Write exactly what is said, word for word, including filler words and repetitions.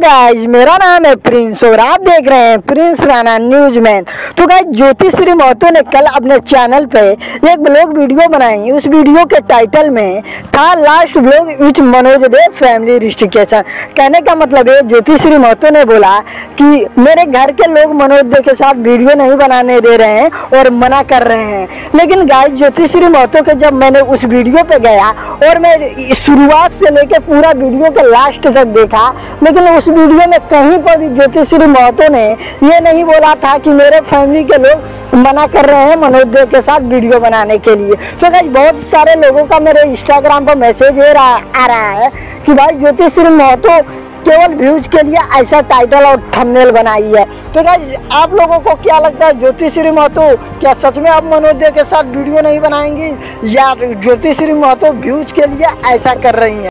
Guys, मेरा नाम है प्रिंस और आप देख रहे हैं प्रिंस राणा न्यूज़मैन। तो गाइज, ज्योतिश्री महतो ने कल अपने चैनल पे एक ब्लॉग वीडियो बनाई। उस वीडियो के टाइटल में था last blog which Manoj the family restriction. कहने का मतलब है ज्योतिश्री महतो ने बोला कि मेरे घर के लोग मनोज दे के साथ वीडियो नहीं बनाने दे रहे हैं और मना कर रहे हैं। लेकिन गाइज, ज्योतिश्री महतो के जब मैंने उस वीडियो पे गया और मैं शुरुआत से लेकर पूरा वीडियो के लास्ट तक देखा, लेकिन उस वीडियो में कहीं पर भी ज्योतिश्री महतो ने ये नहीं बोला था कि मेरे फैमिली के लोग मना कर रहे हैं मनोज दे के साथ वीडियो बनाने के लिए। तो गाइस, बहुत सारे लोगों का मेरे इंस्टाग्राम पर मैसेज आ रहा आ रहा है कि भाई ज्योतिश्री महतो केवल व्यूज के लिए ऐसा टाइटल और थंबनेल बनाई है। तो गाइस, आप लोगों को क्या लगता है, ज्योतिश्री महतो क्या सच में अब मनोज दे के साथ वीडियो नहीं बनाएंगी या ज्योतिश्री महतो व्यूज के लिए ऐसा कर रही हैं?